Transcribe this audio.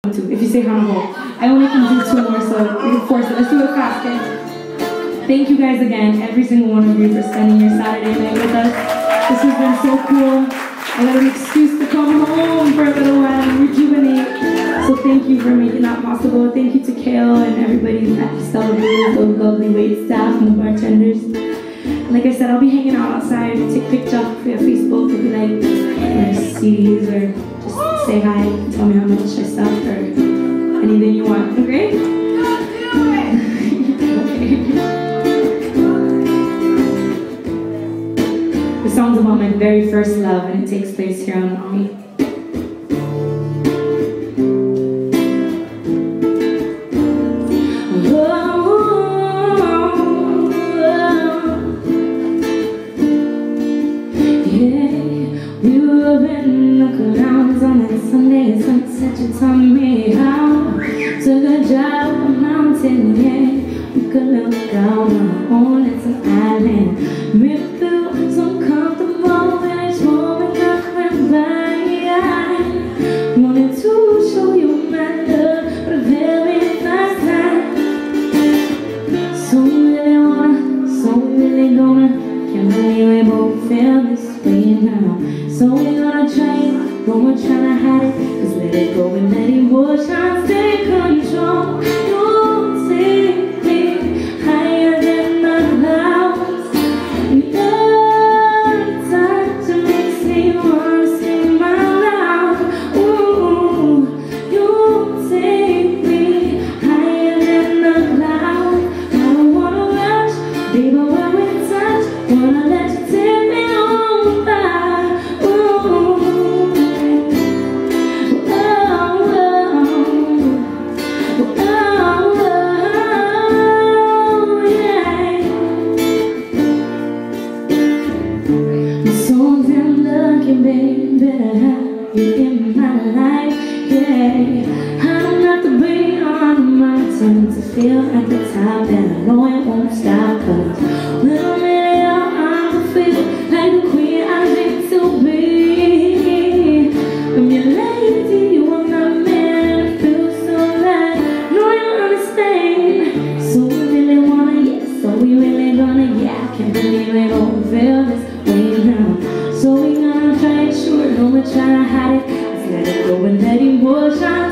If you say Hanaho. I only can do 2 more, so we can force it. Let's do it fast, okay? Thank you guys again, every single one of you, for spending your Saturday night with us. This has been so cool. I got an excuse to come home for a little while and rejuvenate. So thank you for making that possible. Thank you to Kale and everybody at Stella, the lovely wait staff and the bartenders. Like I said, I'll be hanging out outside, take pictures for Facebook if you like, or CDs, or just say hi, tell me how much I suck, or anything you want, okay? The song's about my very first love, and it takes place here on Maui. Sunday sunset, you taught me how. Took a drive up a mountain, yeah. We could look down on our own little island. We feel so comfortable when it's rolling up and by. Wanted to show you my love for the very first time. So we really gonna, can't believe we both feel this way now. So we're gonna try it. But we're trying to hide it, just let it go and let emotions take control. You'll take me higher than the clouds. Your touch makes me wanna sing out loud. Ooh, you'll take me higher than the clouds. I don't wanna rush, baby, when we touch, wanna let you take me over. You in my life, yeah. I don't have to be on the mountain to feel at the top, and I know it won't stop. Cause when I'm in your arms, I feel like the queen I dream to be. I'm your lady, you are my man, and it feels so right. No, you understand. So we really wanna, yeah. So we really gonna, yeah. I can't believe we gon' feel this way now. So we gonna try it, sure. No, we're trying to hide it. Let's let it go and let emotion